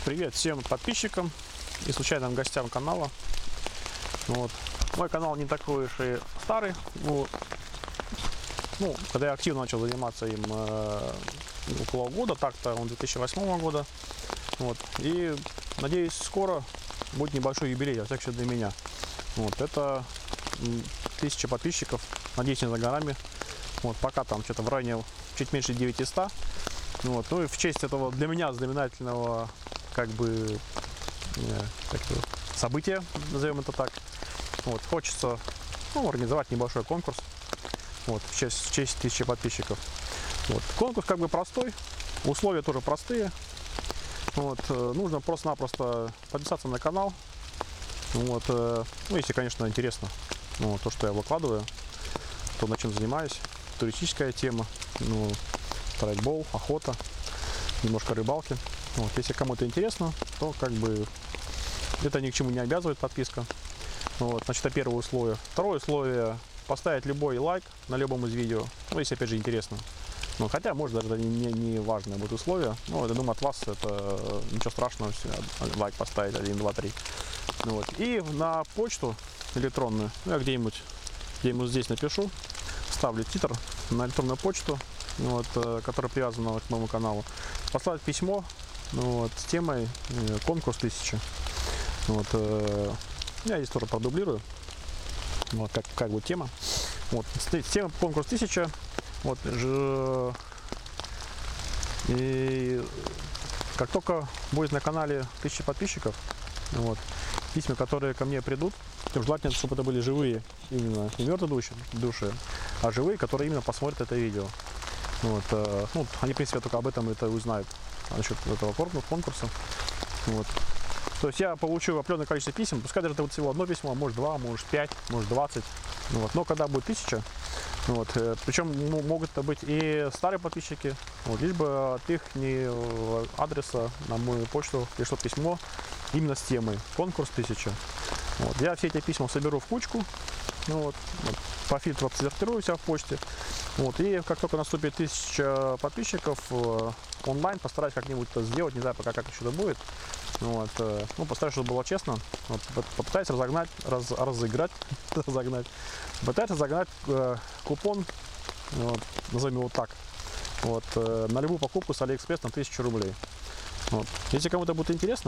Привет всем подписчикам и случайным гостям канала. Вот. Мой канал не такой уж и старый. Когда я активно начал заниматься им около года, так-то он 2008 года. Вот. И надеюсь, скоро будет небольшой юбилей, во всяком случае для меня. Вот. Это 1000 подписчиков, надеюсь, не за горами. Вот. Пока там что-то в районе чуть меньше 900. Вот. Ну и в честь этого для меня знаменательного события, назовем это так, вот, хочется организовать небольшой конкурс, вот, в честь 1000 подписчиков. Вот. Конкурс простой, условия тоже простые. Вот. Нужно просто-напросто подписаться на канал. Вот. Если, конечно, интересно то, что я выкладываю, то, на чем занимаюсь. Туристическая тема, страйкбол, охота, немножко рыбалки. Вот. Если кому-то интересно, то это ни к чему не обязывает подписка. Вот. Значит, это первое условие. Второе условие — поставить любой лайк на любом из видео, если опять же интересно. Хотя, может, даже не важное будет условие. Я думаю, от вас это ничего страшного, лайк поставить 1, 2, 3. Вот. И на почту электронную, я где-нибудь здесь напишу, ставлю титр на электронную почту, которая привязана к моему каналу, послать письмо с темой конкурс 1000. Я здесь тоже продублирую, как будет тема. Тема конкурс 1000. И как только будет на канале 1000 подписчиков, письма, которые ко мне придут, желательно, чтобы это были живые, именно не мертвые души, а живые, которые именно посмотрят это видео. Они, в принципе, только об этом это узнают, насчет этого конкурса. То есть я получу определенное количество писем, пускай даже это будет всего одно письмо, может 2, может 5, может 20. Но когда будет 1000, причем могут это быть и старые подписчики, лишь бы от их адреса на мою почту пришло письмо именно с темой конкурс 1000. Я все эти письма соберу в кучку, по фильтру отсортирую себя в почте. И как только наступит 1000 подписчиков, онлайн постараюсь как-нибудь это сделать, не знаю пока как еще это будет. Постараюсь, чтобы было честно. Попытаюсь разыграть, загнать купон, назовем его так, на любую покупку с Алиэкспресс на 1000 рублей. Если кому-то будет интересно,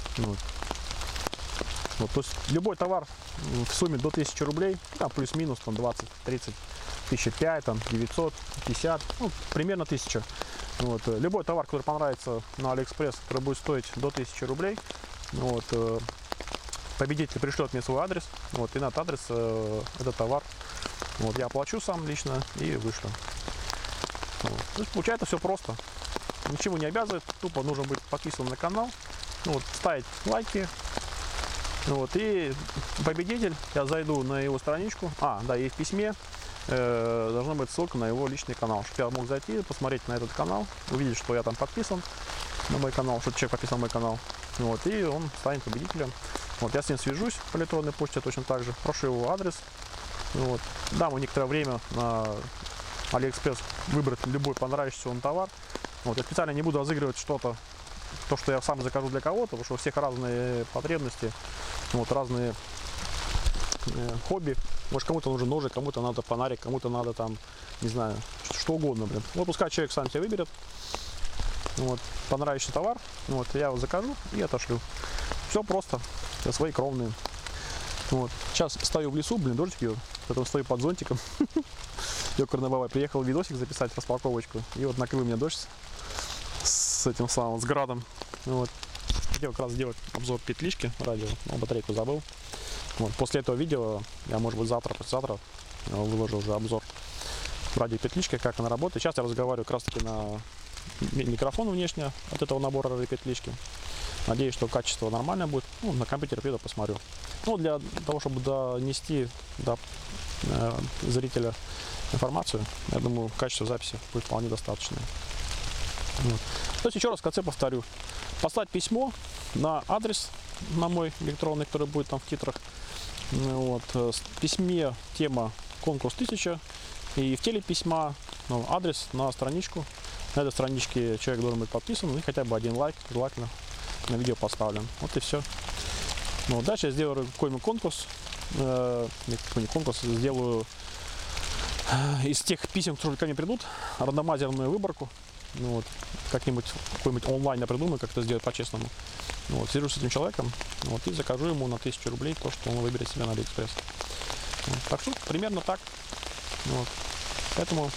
то есть любой товар в сумме до 1000 рублей, плюс-минус 20, 30, 1005, 900, 50, примерно 1000. Любой товар, который понравится на Алиэкспресс, который будет стоить до 1000 рублей, победитель пришлет мне свой адрес, и на этот адрес этот товар я оплачу сам лично и вышлю. То есть получается все просто, ничего не обязывает, тупо нужно быть подписан на канал, ставить лайки. И победитель, я зайду на его страничку, и в письме должна быть ссылка на его личный канал, чтобы я мог зайти, посмотреть на этот канал, увидеть, что я там подписан на мой канал, что человек подписан на мой канал, и он станет победителем. Я с ним свяжусь по электронной почте точно так же, прошу его адрес, дам ему некоторое время на Алиэкспресс выбрать любой понравившийся он товар. Я специально не буду разыгрывать что-то, то, что я сам закажу для кого-то, потому что у всех разные потребности, разные хобби. Может, кому-то нужен ножик, кому-то надо фонарик, кому-то надо не знаю, что угодно, пускай человек сам себе выберет, понравившийся товар, я его закажу и отошлю. Все просто, для свои кровные. Сейчас стою в лесу, дождик идет, поэтому стою под зонтиком. Ёкарный бабай, приехал видосик записать, распаковочку, и накрыл меня дождь с этим самым, с градом. Хотел как раз сделать обзор петлички радио, но батарейку забыл. После этого видео я, может быть, завтра, послезавтра выложу уже обзор радио петлички, как она работает. Сейчас я разговариваю как раз таки на микрофон внешне от этого набора радио петлички. Надеюсь, что качество нормальное будет. На компьютере приеду, посмотрю. Для того, чтобы донести до зрителя информацию, я думаю, качество записи будет вполне достаточное. То есть еще раз в конце повторю. Послать письмо на адрес, на мой электронный, который будет там в титрах. В письме тема конкурс 1000. И в теле письма адрес на страничку. На этой страничке человек должен быть подписан и хотя бы один лайк, желательно. на видео поставлен. Вот и все. Ну, дальше я сделаю какой-нибудь конкурс. Какой-нибудь конкурс сделаю из тех писем, которые ко мне придут, рандомайзерную выборку. Ну, вот, как-нибудь какой-нибудь онлайн я придумаю, как это сделать по-честному. Ну, вот, свяжусь с этим человеком, вот, и закажу ему на 1000 рублей то, что он выберет себе на Алиэкспресс. Вот, так что примерно так. Вот. Поэтому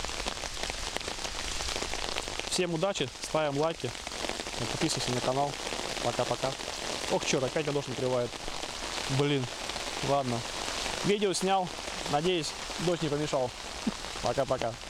всем удачи, ставим лайки, подписываемся на канал. Пока-пока. Ох, черт, опять дождь накрывает. Блин, ладно. Видео снял. Надеюсь, дождь не помешал. Пока-пока.